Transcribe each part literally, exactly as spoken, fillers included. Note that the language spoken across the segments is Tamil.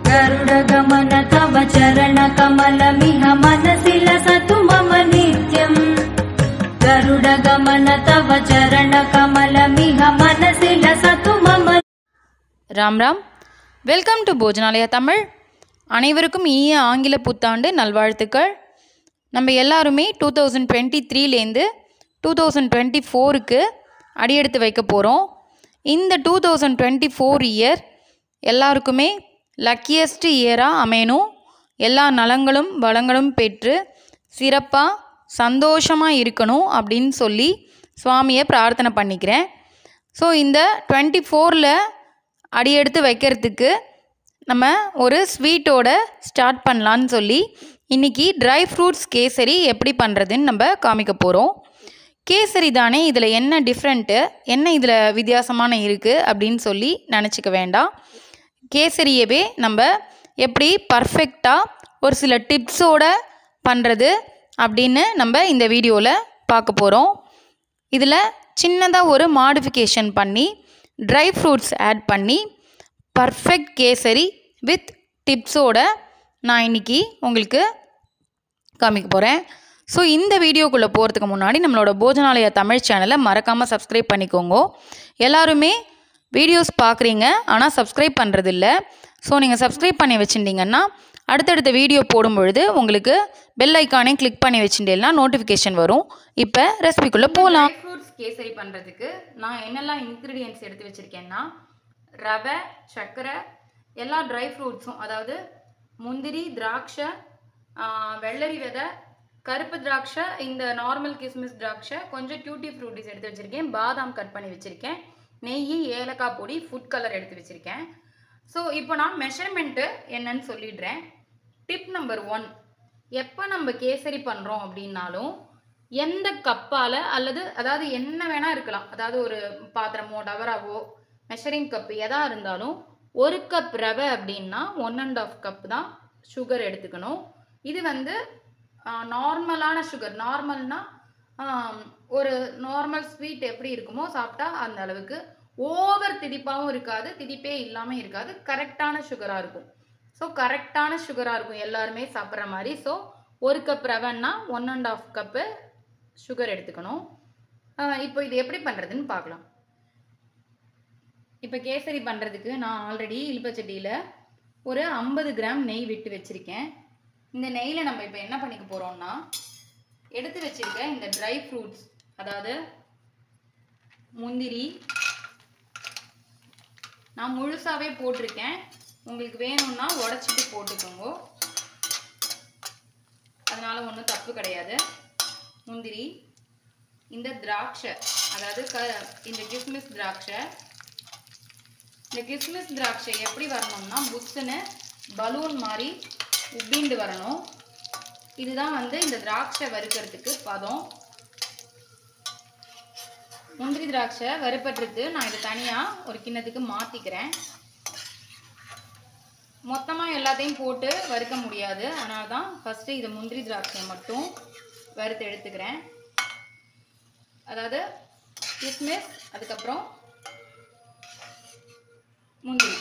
गरुडगमन तव चरणकमलमिह मनसि लसतु मम नित्यम् गरुडगमन तव चरणकमलमिह मनसि लसतु मम राम राम வெல்கம் டு போஜனாலயா தமிழ். அனைவருக்கும் இனிய ஆங்கில புத்தாண்டு நல்வாழ்த்துக்கள். நம்ம எல்லாருமே டூ தௌசண்ட் டுவெண்ட்டி த்ரீலேருந்து டூ தௌசண்ட் டுவெண்ட்டி ஃபோருக்கு அடியெடுத்து வைக்க போகிறோம். இந்த two thousand twenty four year எல்லாருக்குமே லக்கியஸ்ட் இயராக அமையணும். எல்லா நலங்களும் வளங்களும் பெற்று சிறப்பாக சந்தோஷமாக இருக்கணும் அப்படின்னு சொல்லி சுவாமியை பிரார்த்தனை பண்ணிக்கிறேன். ஸோ இந்த டுவெண்ட்டி ஃபோரில் அடியெடுத்து வைக்கிறதுக்கு நம்ம ஒரு ஸ்வீட்டோட ஸ்டார்ட் பண்ணலான்னு சொல்லி இன்றைக்கி ட்ரை ஃப்ரூட்ஸ் கேசரி எப்படி பண்ணுறதுன்னு நம்ம காமிக்க போகிறோம். கேசரி தானே, இதில் என்ன டிஃப்ரெண்ட்டு, என்ன இதில் வித்தியாசமான இருக்குது அப்படின்னு சொல்லி நினச்சிக்க வேண்டாம். கேசரியவே நம்ம எப்படி பர்ஃபெக்டாக ஒரு சில டிப்ஸோடு பண்ணுறது அப்படின்னு நம்ம இந்த வீடியோவில் பார்க்க போகிறோம். இதில் சின்னதாக ஒரு மாடிஃபிகேஷன் பண்ணி ட்ரை ஃப்ரூட்ஸ் ஆட் பண்ணி பர்ஃபெக்ட் கேசரி வித் டிப்ஸோட நான் இன்றைக்கி உங்களுக்கு காமிக்க போகிறேன். ஸோ இந்த வீடியோக்குள்ளே போகிறதுக்கு முன்னாடி நம்மளோட போஜனாலயா தமிழ் சேனலை மறக்காமல் சப்ஸ்கிரைப் பண்ணிக்கோங்க. எல்லாருமே வீடியோஸ் பார்க்குறீங்க ஆனால் சப்ஸ்கிரைப் பண்ணுறதில்ல. ஸோ நீங்கள் சப்ஸ்கிரைப் பண்ணி வச்சுட்டிங்கன்னா அடுத்தடுத்த வீடியோ போடும் பொழுது உங்களுக்கு பெல் ஐக்கானே கிளிக் பண்ணி வச்சுட்டேன்னா நோட்டிஃபிகேஷன் வரும். இப்போ ரெசிபிக்குள்ளே போகலாம். ஃப்ரூட்ஸ் கேசரி பண்ணுறதுக்கு நான் என்னெல்லாம் இன்க்ரீடியன்ட்ஸ் எடுத்து வச்சுருக்கேன்னா ரவை, சர்க்கரை, எல்லா ட்ரை ஃப்ரூட்ஸும், அதாவது முந்திரி, திராட்சை, வெள்ளரி விதை, கருப்பு திராட்சை, இந்த நார்மல் கிஸ்மிஸ் திராட்சை, கொஞ்சம் டியூட்டி ஃப்ரூட்டிஸ் எடுத்து வச்சுருக்கேன், பாதாம் கட் பண்ணி வச்சுருக்கேன், நெய், ஏலக்காய் பொடி, ஃபுட் கலர் எடுத்து வச்சுருக்கேன். ஸோ இப்போ நான் மெஷர்மெண்ட்டு என்னன்னு சொல்லிடுறேன். டிப் நம்பர் ஒன், எப்போ நம்ம கேசரி பண்ணுறோம் அப்படின்னாலும் எந்த கப்பால் அல்லது அதாவது என்ன வேணால் இருக்கலாம், அதாவது ஒரு பாத்திரமோ டவராவோ மெஷரிங் கப்பு எதாக இருந்தாலும் ஒரு கப் ரவை அப்படின்னா ஒன் அண்ட் ஆஃப் கப் தான் சுகர் எடுத்துக்கணும். இது வந்து நார்மலான சுகர். நார்மல்னால் ஒரு நார்மல் ஸ்வீட் எப்படி இருக்குமோ சாப்பிட்டா அந்த அளவுக்கு ஓவர் திதிப்பாகவும் இருக்காது, திதிப்பே இல்லாமல் இருக்காது, கரெக்டான சுகராக இருக்கும். ஸோ கரெக்டான சுகராக இருக்கும் எல்லாருமே சாப்பிட்ற மாதிரி. ஸோ ஒரு கப் ரவைன்னா one and half cup sugar எடுத்துக்கணும். இப்போ இது எப்படி பண்ணுறதுன்னு பார்க்கலாம். இப்போ கேசரி பண்ணுறதுக்கு நான் ஆல்ரெடி இலுப்பச்சட்டியில் ஒரு ஐம்பது கிராம் நெய் விட்டு வச்சுருக்கேன். இந்த நெய்யில் நம்ம இப்போ என்ன பண்ணிக்க போகிறோம்னா எடுத்து வச்சுருக்க இந்த ட்ரை ஃப்ரூட்ஸ், அதாவது முந்திரி நான் முழுசாகவே போட்டிருக்கேன், உங்களுக்கு வேணும்னா உடச்சிட்டு போட்டுக்கோங்க, அதனால் ஒன்றும் தப்பு கிடையாது. முந்திரி, இந்த திராட்சை, அதாவது க இந்த கிஸ்மிஸ் திராட்சை. இந்த கிஸ்மிஸ் திராட்சை எப்படி வரணும்னா புஷ்ஷுன்னு பலூன் மாதிரி உப்பிண்டு வரணும். இதுதான் வந்து இந்த திராட்சை வறுக்கிறதுக்கு பதம். முந்திரி திராட்சை வறுப்பட்டுறது நான் இதை தனியாக ஒரு கிண்ணத்துக்கு மாற்றிக்கிறேன். மொத்தமாக எல்லாத்தையும் போட்டு வறுக்க முடியாது, அதனால தான் ஃபஸ்ட்டு இது முந்திரி திராட்சையை மட்டும் வறுத்து எடுத்துக்கிறேன். அதாவது கிஸ்மிஸ், அதுக்கப்புறம் முந்திரி.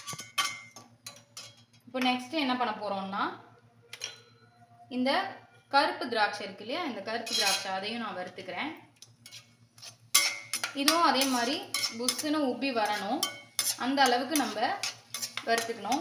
இப்போ நெக்ஸ்ட்டு என்ன பண்ண போகிறோம்னா இந்த கருப்பு திராட்சை இருக்கு இல்லையா, இந்த கருப்பு திராட்சை அதையும் நான் வறுத்துக்கிறேன். இதுவும் அதே மாதிரி புஷ்ஷுன்னு உப்பி வரணும், அந்த அளவுக்கு நம்ம வறுத்துக்கணும்.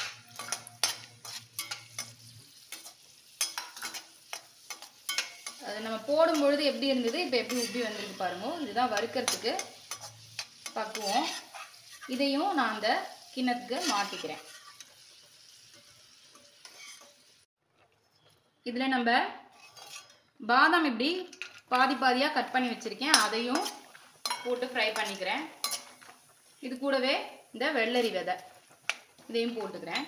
அது நம்ம போடும்பொழுது எப்படி இருந்தது, இப்போ எப்படி உப்பி வந்திருக்கு பாருங்க. இதுதான் வறுக்கிறதுக்கு பக்குவம். இதையும் நான் அந்த கிண்ணத்துக்கு மாற்றிக்கிறேன். இதில் நம்ம பாதாம் இப்படி பாதி பாதியாக கட் பண்ணி வச்சுருக்கேன், அதையும் போட்டு ஃப்ரை பண்ணிக்கிறேன். இது கூடவே இந்த வெள்ளரி விதை இதையும் போட்டுக்கிறேன்.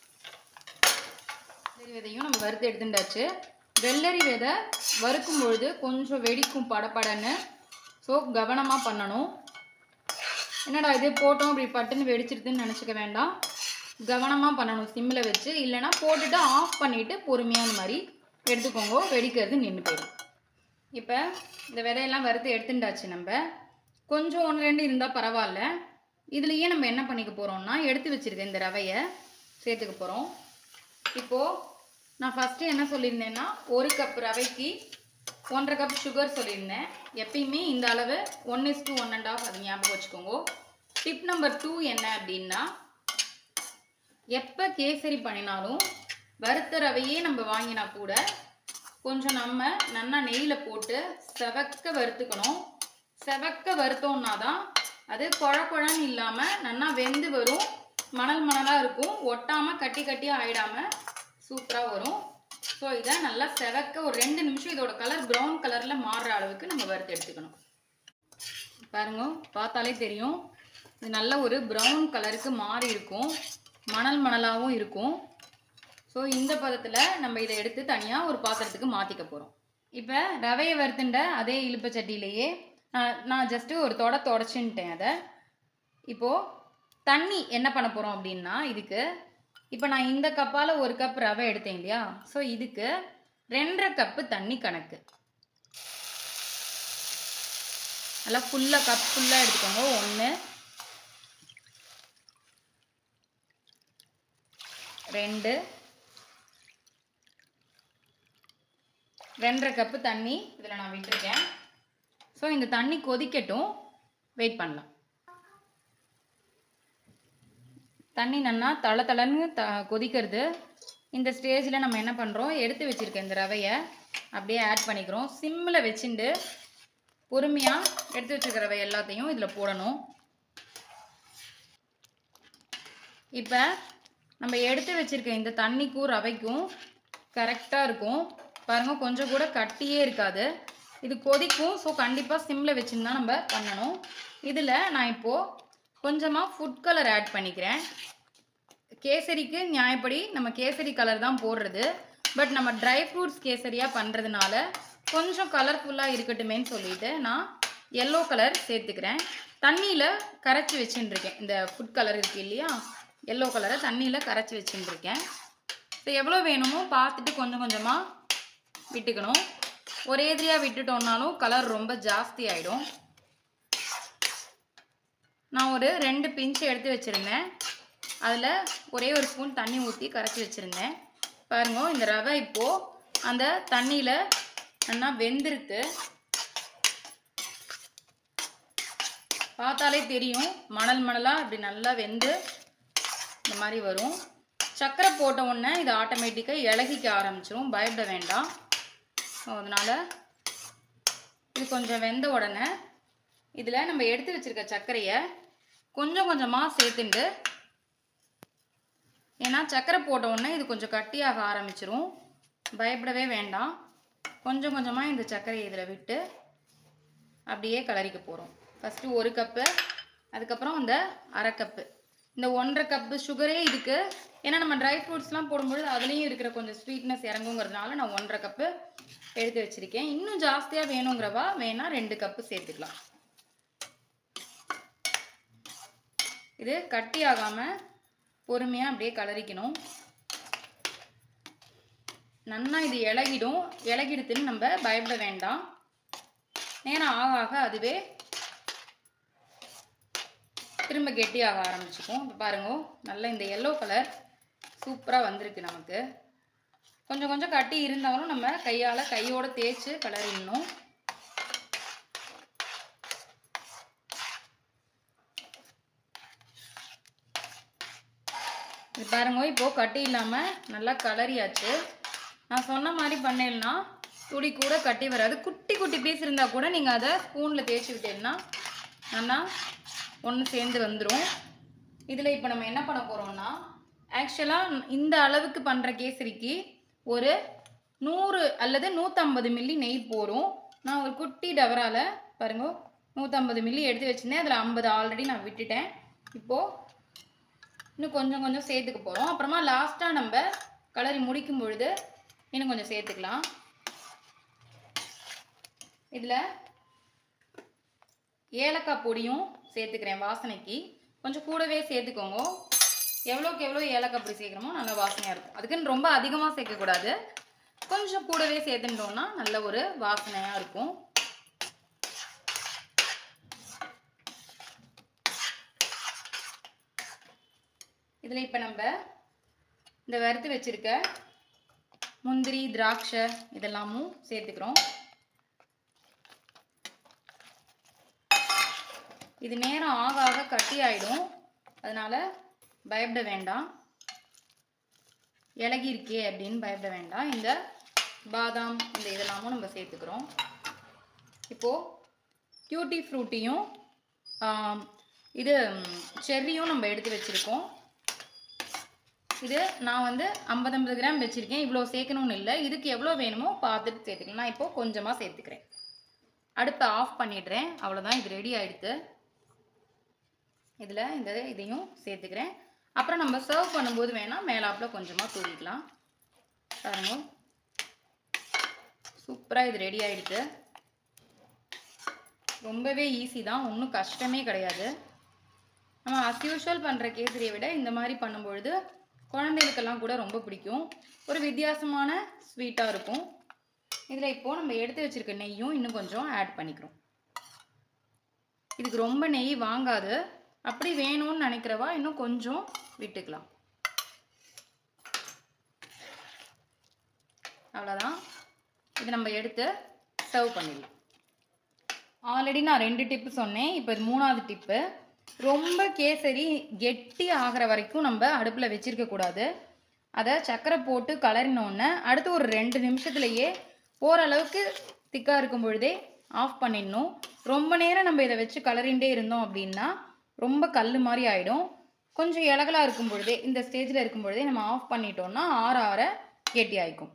வெள்ளரி விதையும் நம்ம வறுத்து எடுத்துட்டாச்சு. வெள்ளரி விதை வறுக்கும் பொழுது கொஞ்சம் வெடிக்கும் படப்படன்னு, ஸோ கவனமாக பண்ணணும். என்னடா இது போட்டோம் இப்படி பட்டுன்னு வெடிச்சிருதுன்னு நினச்சிக்க வேண்டாம், கவனமாக பண்ணணும் சிம்மில் வச்சு. இல்லைனா போட்டுட்டு ஆஃப் பண்ணிவிட்டு பொறுமையாக அந்த மாதிரி எடுத்துக்கோங்க, வெடிக்கிறது நின்று போயிடும். இப்போ இந்த விதையெல்லாம் வறுத்து எடுத்துட்டாச்சு. நம்ம கொஞ்சம் ஒன்று ரெண்டு இருந்தால் பரவாயில்ல. இதுலேயே நம்ம என்ன பண்ணிக்க போகிறோம்னா எடுத்து வச்சுருக்க இந்த ரவையை சேர்த்துக்க போகிறோம். இப்போது நான் ஃபஸ்ட்டு என்ன சொல்லியிருந்தேன்னா ஒரு கப் ரவைக்கு ஒன்றரை கப் சுகர் சொல்லியிருந்தேன். எப்பயுமே இந்த அளவு one is two one and half அது ஞாபகம் வச்சுக்கோங்க. டிப் நம்பர் டூ என்ன அப்படின்னா, எப்போ கேசரி பண்ணினாலும் வறுத்த ரவையே நம்ம வாங்கினா கூட கொஞ்சம் நம்ம நல்லா நெய்யில் போட்டு செவக்க வறுத்துக்கணும். செவக்க வறுத்தோம்னா தான் அது குழ குழன்னு இல்லாமல் நல்லா வெந்து வரும், மணல் மணலாக இருக்கும், ஒட்டாமல் கட்டி கட்டியாக ஆயிடாமல் சூப்பராக வரும். ஸோ இதை நல்லா செவக்க ஒரு ரெண்டு நிமிஷம் இதோட கலர் ப்ரௌன் கலரில் மாறுற அளவுக்கு நம்ம வறுத்து எடுத்துக்கணும். பாருங்க, பார்த்தாலே தெரியும் இது நல்ல ஒரு ப்ரௌன் கலருக்கு மாறி இருக்கும், மணல் மணலாகவும் இருக்கும். ஸோ இந்த பதத்தில் நம்ம இதை எடுத்து தனியாக ஒரு பாத்திரத்துக்கு மாற்றிக்க போகிறோம். இப்போ ரவையை வறுத்துண்ட அதே இழுப்ப சட்டியிலேயே நான் ஜஸ்ட்டு ஒரு தொட தொடச்சுன்ட்டேன் அதை. இப்போது தண்ணி என்ன பண்ண போகிறோம் அப்படின்னா, இதுக்கு இப்போ நான் இந்த கப்பால் ஒரு கப் ரவை எடுத்தேன் இல்லையா, ஸோ இதுக்கு ரெண்டரை கப்பு தண்ணி கணக்கு. நல்லா ஃபுல்லாக கப் ஃபுல்லாக எடுத்துக்கோங்க. ஒன்று, ரெண்டு, ரெண்டரை கப்பு தண்ணி இதில் நான் விட்டுருக்கேன். ஸோ இந்த தண்ணி கொதிக்கட்டும், வெயிட் பண்ணலாம். தண்ணி நல்லா தள தளன்னு த கொதிக்கிறது. இந்த ஸ்டேஜில் நம்ம என்ன பண்ணுறோம், எடுத்து வச்சுருக்க இந்த ரவையை அப்படியே ஆட் பண்ணிக்கிறோம். சிம்மில் வச்சுட்டு பொறுமையாக எடுத்து வச்சுருக்க ரவை எல்லாத்தையும் இதில் போடணும். இப்போ நம்ம எடுத்து வச்சுருக்க இந்த தண்ணிக்கும் ரவைக்கும் கரெக்டாக இருக்கும். பாருங்கள், கொஞ்சம் கூட கட்டியே இருக்காது. இது கொதிக்கும். ஸோ கண்டிப்பாக சிம்மில் வச்சுன்னு தான் நம்ம பண்ணணும். இதில் நான் இப்போது கொஞ்சமாக ஃபுட் கலர் ஆட் பண்ணிக்கிறேன். கேசரிக்கு நியாயப்படி நம்ம கேசரி கலர் தான் போடுறது. பட் நம்ம ட்ரை ஃப்ரூட்ஸ் கேசரியாக பண்ணுறதுனால கொஞ்சம் கலர்ஃபுல்லாக இருக்கட்டுமேன்னு சொல்லிட்டு நான் எல்லோ கலர் சேர்த்துக்கிறேன். தண்ணியில் கரைச்சி வச்சுட்டுருக்கேன். இந்த ஃபுட் கலர் இருக்குது இல்லையா, எல்லோ கலரை தண்ணியில் கரைச்சி வச்சுட்டுருக்கேன். ஸோ எவ்வளோ வேணுமோ பார்த்துட்டு கொஞ்சம் கொஞ்சமாக விட்டுக்கணும். ஒரே எதிரியாக விட்டுட்டோம்னாலும் கலர் ரொம்ப ஜாஸ்தி ஆகிடும். நான் ஒரு ரெண்டு பிஞ்சு எடுத்து வச்சுருந்தேன். அதில் ஒரே ஒரு ஸ்பூன் தண்ணி ஊற்றி கரைச்சி வச்சுருந்தேன். பாருங்க, இந்த ரவை இப்போது அந்த தண்ணியில் நல்லா வெந்திருக்கு. பார்த்தாலே தெரியும், மணல் மணலாக இப்படி நல்லா வெந்து இந்த மாதிரி வரும். சர்க்கரை போட்ட உடனே இது ஆட்டோமேட்டிக்காக இலகிக்க ஆரம்பிச்சிடும், பயப்பட வேண்டாம். ஸோ அதனால் இது கொஞ்சம் வெந்த உடனே இதில் நம்ம எடுத்து வச்சுருக்க சர்க்கரையை கொஞ்சம் கொஞ்சமாக சேர்த்துண்டு, ஏன்னா சர்க்கரை போட்ட உடனே இது கொஞ்சம் கட்டியாக ஆரம்பிச்சிரும், பயப்படவே வேண்டாம். கொஞ்சம் கொஞ்சமாக இந்த சர்க்கரையை இதில் விட்டு அப்படியே கலரிக்க போகிறோம். ஃபஸ்ட்டு ஒரு கப்பு, அதுக்கப்புறம் இந்த அரை கப்பு, இந்த ஒன்றரை கப்பு சுகரே இதுக்கு. ஏன்னா நம்ம ட்ரை ஃப்ரூட்ஸ்லாம் போடும்பொழுது அதுலேயும் இருக்கிற கொஞ்சம் ஸ்வீட்னஸ் இறங்குங்கிறதுனால நான் ஒன்றரை கப்பு எடுத்து வச்சுருக்கேன். இன்னும் ஜாஸ்தியாக வேணுங்கிறவா வேணால் ரெண்டு கப்பு சேர்த்துக்கலாம். இது கட்டி ஆகாமல் பொறுமையாக அப்படியே கலரிக்கணும். நல்லா இது இலகிடும். இலகிடுத்துன்னு நம்ம பயப்பட வேண்டாம். நேரம் ஆக ஆக அதுவே திரும்ப கெட்டியாக ஆரம்பிச்சுக்கும். இப்போ பாருங்க, நல்லா இந்த எல்லோ கலர் சூப்பராக வந்திருக்கு. நமக்கு கொஞ்சம் கொஞ்சம் கட்டி இருந்தாலும் நம்ம கையால் கையோடு தேய்ச்சி கலரிடணும். இது பாருங்க, இப்போது கட்டி இல்லாமல் நல்லா கலரியாச்சு. நான் சொன்ன மாதிரி பண்ணேன்னா துளி கூட கட்டி வராது. குட்டி குட்டி பீஸ் இருந்தால் கூட நீங்கள் அதை ஸ்பூனில் தேய்ச்சி விட்டீங்கன்னா நல்லா ஒன்று சேர்ந்து வந்துடும். இதில் இப்போ நம்ம என்ன பண்ண போகிறோம்னா, ஆக்சுவலாக இந்த அளவுக்கு பண்ணுற கேசரிக்கு ஒரு நூறு அல்லது நூற்றம்பது மில்லி நெய் போடும். நான் ஒரு குட்டி டவரால் பாருங்க நூற்றம்பது மில்லி எடுத்து வச்சுருந்தேன். அதில் ஐம்பது ஆல்ரெடி நான் விட்டுட்டேன். இப்போது இன்னும் கொஞ்சம் கொஞ்சம் சேர்த்துக்க போகிறோம். அப்புறமா லாஸ்ட்டாக நம்ம கலரி முடிக்கும் பொழுது இன்னும் கொஞ்சம் சேர்த்துக்கலாம். இதில் ஏலக்காய் பொடியும் சேர்த்துக்கிறேன் வாசனைக்கு. கொஞ்சம் கூடவே சேர்த்துக்கோங்க. எவ்வளோக்கு எவ்வளோ ஏலக்காய் பொடி சேர்க்குறோமோ நல்லா வாசனையாக இருக்கும். அதுக்குன்னு ரொம்ப அதிகமாக சேர்க்கக்கூடாது, கொஞ்சம் கூடவே சேர்த்துட்டோம்னா நல்ல ஒரு வாசனையாக இருக்கும். இதில் இப்போ நம்ம இந்த வறுத்து வச்சுருக்க முந்திரி திராட்சை இதெல்லாமும் சேர்த்துக்கிறோம். இது நேரம் ஆக ஆக கட்டி ஆகிடும், அதனால் பயப்பட வேண்டாம். இலகி இருக்கே அப்படின்னு பயப்பட வேண்டாம். இந்த பாதாம் இந்த இதெல்லாமும் நம்ம சேர்த்துக்கிறோம். இப்போது டியூட்டி ஃப்ரூட்டியும் இது செர்ரியும் நம்ம எடுத்து வச்சுருக்கோம். இது நான் வந்து ஐம்பது ஐம்பது கிராம் வச்சுருக்கேன். இவ்வளோ சேர்க்கணும்னு இல்லை, இதுக்கு எவ்வளோ வேணுமோ பார்த்துட்டு சேர்த்துக்கலாம். நான் இப்போது கொஞ்சமாக சேர்த்துக்கிறேன். அடுப்பை ஆஃப் பண்ணிடுறேன். அவ்வளோதான், இது ரெடி ஆகிடுது. இதில் இந்த இதையும் சேர்த்துக்கிறேன். அப்புறம் நம்ம சர்வ் பண்ணும்போது வேணால் மேலாப்பில் கொஞ்சமாக தூவிக்கலாம். பாருங்க, சூப்பராக இது ரெடி ஆகிடுது. ரொம்பவே ஈஸி தான், ஒன்றும் கஷ்டமே கிடையாது. நம்ம அஸ் யூஷுவல் பண்ணுற கேசரியை விட இந்த மாதிரி பண்ணும்பொழுது குழந்தைகளுக்கெல்லாம் கூட ரொம்ப பிடிக்கும். ஒரு வித்தியாசமான ஸ்வீட்டாக இருக்கும். இதில் இப்போது நம்ம எடுத்து வச்சுருக்க நெய்யும் இன்னும் கொஞ்சம் ஆட் பண்ணிக்கிறோம். இதுக்கு ரொம்ப நெய் வாங்காது, அப்படி வேணும்னு நினைக்கிறவா இன்னும் கொஞ்சம் விட்டுக்கலாம். அவ்வளோதான், இது நம்ம எடுத்து சர்வ் பண்ணிடலாம். ஆல்ரெடி நான் ரெண்டு டிப்பு சொன்னேன், இப்போ இது மூணாவது டிப்பு. ரொம்ப கேசரி கெட்டி ஆகிற வரைக்கும் நம்ம அடுப்பில் வச்சிருக்கக்கூடாது. அதை சர்க்கரை போட்டு கலரினோடனே அடுத்து ஒரு ரெண்டு நிமிஷத்துலையே ஓரளவுக்கு திக்காக இருக்கும் பொழுதே ஆஃப் பண்ணிடணும். ரொம்ப நேரம் நம்ம இதை வச்சு கலரிண்டே இருந்தோம் அப்படின்னா ரொம்ப கல் மாதிரி ஆகிடும். கொஞ்சம் இலகலாக இருக்கும் பொழுதே, இந்த ஸ்டேஜில் இருக்கும் பொழுதே நம்ம ஆஃப் பண்ணிட்டோம்னா ஆற ஆற கெட்டி ஆகிக்கும்.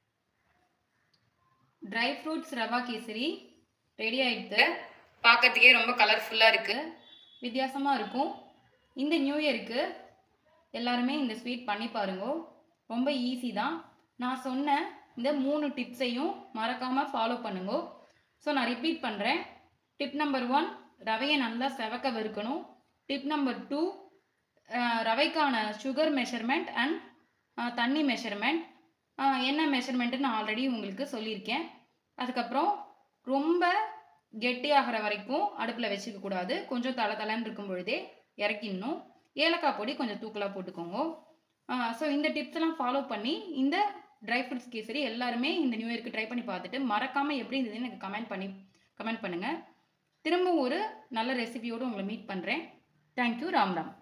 Dry fruits rava kesari ready ஆகிடுது. பார்க்கறதுக்கே ரொம்ப கலர்ஃபுல்லாக இருக்குது, வித்தியாசமாக இருக்கும். இந்த நியூ இயருக்கு எல்லாருமே இந்த ஸ்வீட் பண்ணி பாருங்க, ரொம்ப ஈஸி தான். நான் சொன்ன இந்த மூணு டிப்ஸையும் மறக்காமல் ஃபாலோ பண்ணுங்க. ஸோ நான் ரிப்பீட் பண்ணுறேன். டிப் நம்பர் ஒன், ரவையை நல்லா செவக்க வறுக்கணும். டிப் நம்பர் டூ, ரவைக்கான சுகர் மெஷர்மெண்ட் அண்ட் தண்ணி மெஷர்மெண்ட், என்ன மெஷர்மெண்ட்டு நான் ஆல்ரெடி உங்களுக்கு சொல்லியிருக்கேன். அதுக்கப்புறம் ரொம்ப கெட்டியாகிற வரைக்கும் அடுப்பில் வச்சுக்கக்கூடாது, கொஞ்சம் தலை தலைன்னு இருக்கும் பொழுதே இறக்கிடணும். ஏலக்காய் பொடி கொஞ்சம் தூக்கலாக போட்டுக்கோங்க. ஸோ இந்த டிப்ஸ் எல்லாம் ஃபாலோ பண்ணி இந்த ட்ரை ஃப்ரூட்ஸ் கேசரி எல்லாருமே இந்த நியூ இயருக்கு ட்ரை பண்ணி பார்த்துட்டு மறக்காமல் எப்படி இருந்ததுன்னு எனக்கு கமெண்ட் பண்ணி கமெண்ட் பண்ணுங்கள். திரும்ப ஒரு நல்ல ரெசிபியோடு உங்களை மீட் பண்ணுறேன். தேங்க்யூ. ராம் ராம்.